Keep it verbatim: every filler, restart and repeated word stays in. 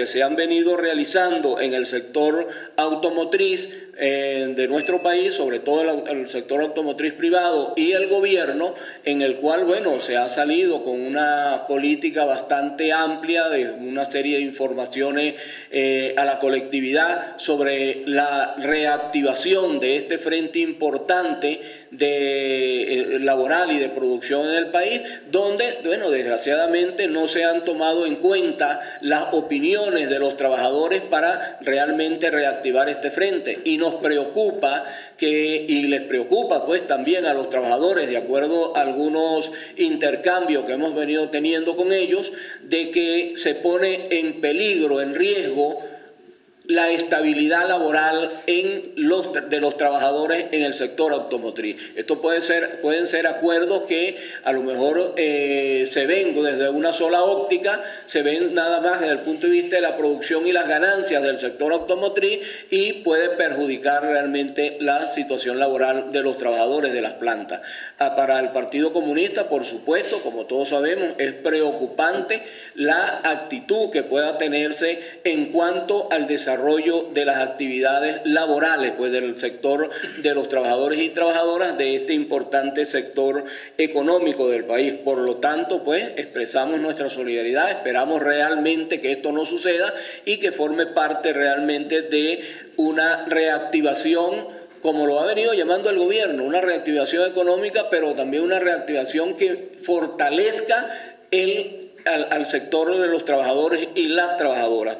se han venido realizando en el sector automotriz eh, de nuestro país, sobre todo el, el sector automotriz privado y el gobierno, en el cual, bueno, se ha salido con una política bastante amplia de una serie de informaciones eh, a la colectividad sobre la reactivación de este frente importante de, eh, laboral y de producción en el país, donde, bueno, desgraciadamente no se han tomado en cuenta las opiniones de los trabajadores para realmente reactivar este frente. Y nos preocupa que, y les preocupa pues también a los trabajadores, de acuerdo a algunos intercambios que hemos venido teniendo con ellos, de que se pone en peligro, en riesgo, la estabilidad laboral en los, de los trabajadores en el sector automotriz. Esto puede ser, pueden ser acuerdos que a lo mejor eh, se ven desde una sola óptica, se ven nada más desde el punto de vista de la producción y las ganancias del sector automotriz, y puede perjudicar realmente la situación laboral de los trabajadores de las plantas. Ah, para el Partido Comunista, por supuesto, como todos sabemos, es preocupante la actitud que pueda tenerse en cuanto al desarrollo de las actividades laborales, pues del sector de los trabajadores y trabajadoras de este importante sector económico del país. Por lo tanto, pues expresamos nuestra solidaridad, esperamos realmente que esto no suceda y que forme parte realmente de una reactivación, como lo ha venido llamando el gobierno, una reactivación económica, pero también una reactivación que fortalezca el, al, al sector de los trabajadores y las trabajadoras.